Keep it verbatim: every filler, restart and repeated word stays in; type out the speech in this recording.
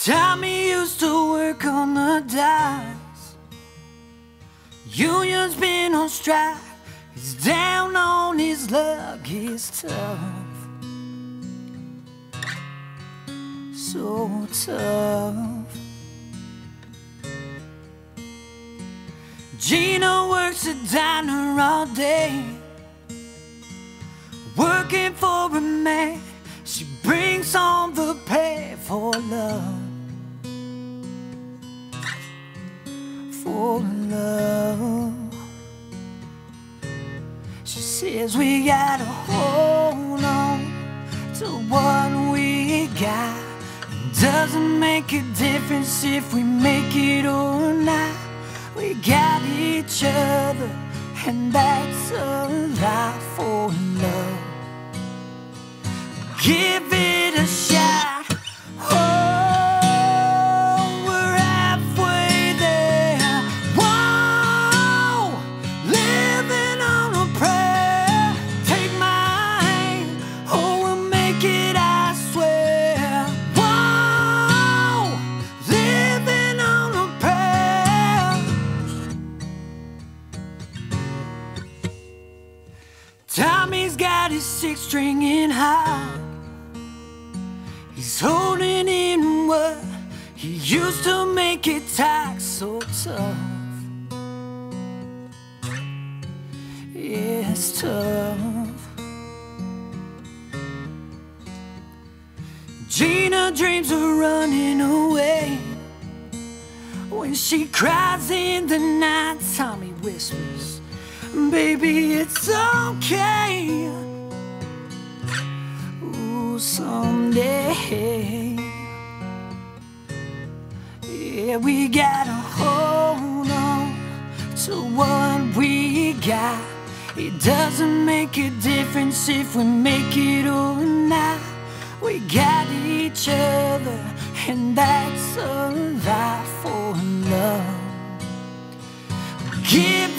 Tommy used to work on the docks. Union's been on strike. He's down on his luck. He's tough, so tough. Gina works a diner all day, working for a man. She brings home the pay for love, for love. She says we gotta hold on to what we got. It doesn't make a difference if we make it or not. We got each other, and that's a lot for love. Give it a shot. Oh, we're halfway there. Whoa, living on a prayer. Take my hand, oh, we'll make it, I swear. Whoa, living on a prayer. Tommy's got his six string in high. He's holding in what he used to make it tack so tough. Yeah, it's tough. Gina dreams of running away. When she cries in the night, Tommy whispers, baby, it's okay. Ooh, someday, yeah, we gotta hold on to what we got. It doesn't make a difference if we make it or not. We got each other, and that's a lot for love. Give